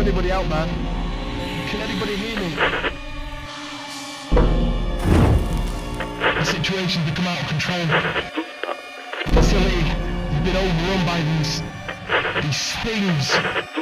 anybody out there? Can anybody hear me? The situation's become out of control. The facility has been overrun by these things.